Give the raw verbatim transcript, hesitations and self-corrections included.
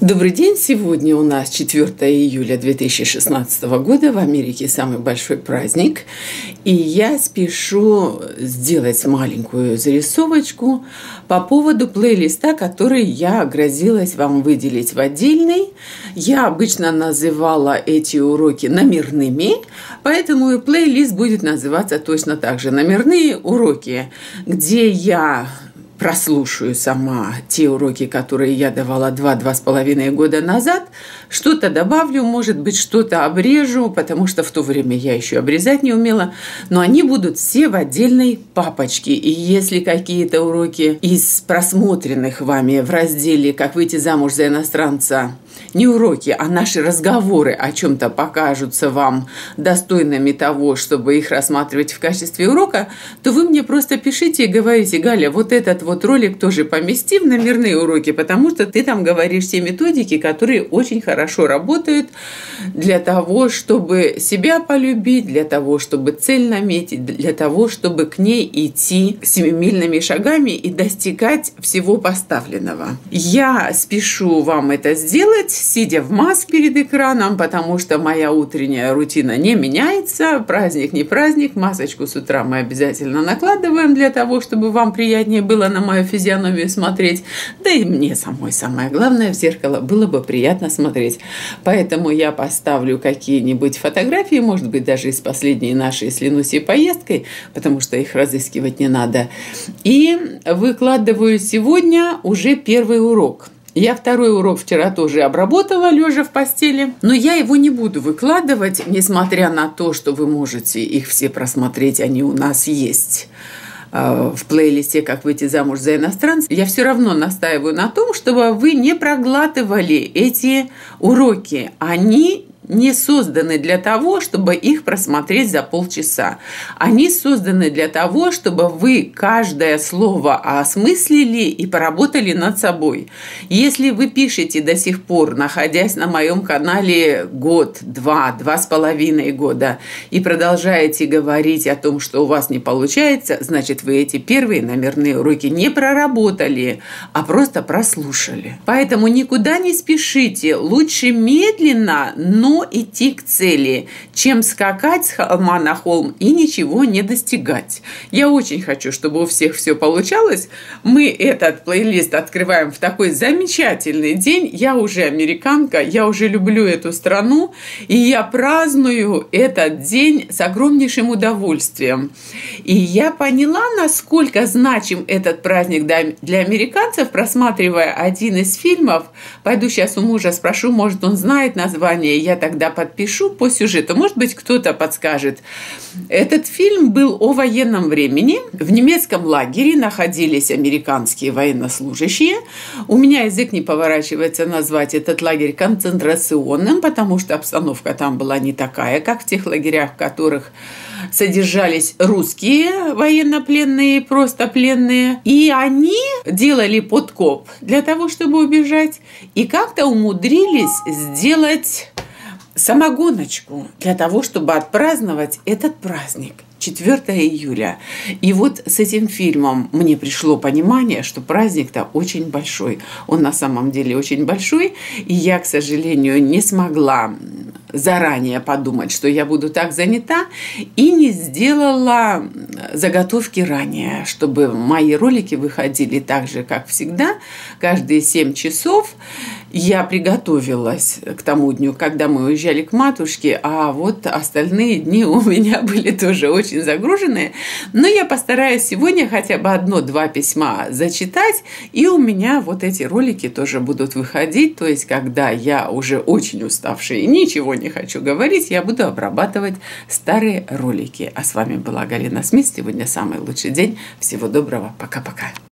Добрый день! Сегодня у нас четвёртое июля две тысячи шестнадцатого года. В Америке самый большой праздник. И я спешу сделать маленькую зарисовочку по поводу плейлиста, который я грозилась вам выделить в отдельный. Я обычно называла эти уроки номерными, поэтому и плейлист будет называться точно так же. Номерные уроки, где я прослушаю сама те уроки, которые я давала два-два с половиной года назад, что-то добавлю, может быть, что-то обрежу, потому что в то время я еще обрезать не умела, но они будут все в отдельной папочке. И если какие-то уроки из просмотренных вами в разделе «Как выйти замуж за иностранца» не уроки, а наши разговоры о чем-то покажутся вам достойными того, чтобы их рассматривать в качестве урока, то вы мне просто пишите и говорите: Галя, вот этот вот ролик тоже помести в номерные уроки, потому что ты там говоришь те методики, которые очень хорошо работают для того, чтобы себя полюбить, для того, чтобы цель наметить, для того, чтобы к ней идти семимильными шагами и достигать всего поставленного. Я спешу вам это сделать, сидя в маске перед экраном, потому что моя утренняя рутина не меняется. Праздник не праздник, масочку с утра мы обязательно накладываем для того, чтобы вам приятнее было на мою физиономию смотреть. Да и мне самой самое главное, в зеркало было бы приятно смотреть. Поэтому я поставлю какие-нибудь фотографии, может быть, даже из последней нашей с Ленусей поездкой, потому что их разыскивать не надо. И выкладываю сегодня уже первый урок. Я второй урок вчера тоже обработала, лежа в постели, но я его не буду выкладывать, несмотря на то, что вы можете их все просмотреть, они у нас есть в плейлисте «Как выйти замуж за иностранца». Я все равно настаиваю на том, чтобы вы не проглатывали эти уроки. Они не созданы для того, чтобы их просмотреть за полчаса. Они созданы для того, чтобы вы каждое слово осмыслили и поработали над собой. Если вы пишете до сих пор, находясь на моем канале год, два, два с половиной года, и продолжаете говорить о том, что у вас не получается, значит, вы эти первые номерные уроки не проработали, а просто прослушали. Поэтому никуда не спешите. Лучше медленно, но идти к цели, чем скакать с холма на холм и ничего не достигать. Я очень хочу, чтобы у всех все получалось. Мы этот плейлист открываем в такой замечательный день. Я уже американка, я уже люблю эту страну, и я праздную этот день с огромнейшим удовольствием. И я поняла, насколько значим этот праздник для американцев, просматривая один из фильмов. Пойду сейчас у мужа спрошу, может, он знает название, я так Тогда подпишу по сюжету. Может быть, кто-то подскажет. Этот фильм был о военном времени. В немецком лагере находились американские военнослужащие. У меня язык не поворачивается назвать этот лагерь концентрационным, потому что обстановка там была не такая, как в тех лагерях, в которых содержались русские военнопленные, просто пленные. И они делали подкоп для того, чтобы убежать. И как-то умудрились сделать самогоночку для того, чтобы отпраздновать этот праздник. четвёртое июля. И вот с этим фильмом мне пришло понимание, что праздник-то очень большой. Он на самом деле очень большой. И я, к сожалению, не смогла заранее подумать, что я буду так занята, и не сделала заготовки ранее, чтобы мои ролики выходили так же, как всегда, каждые семь часов. Я приготовилась к тому дню, когда мы уезжали к матушке, а вот остальные дни у меня были тоже очень загруженные. Но я постараюсь сегодня хотя бы одно-два письма зачитать, и у меня вот эти ролики тоже будут выходить. То есть, когда я уже очень уставшая и ничего не хочу говорить, я буду обрабатывать старые ролики. А с вами была Галина Смит. Сегодня самый лучший день. Всего доброго. Пока-пока.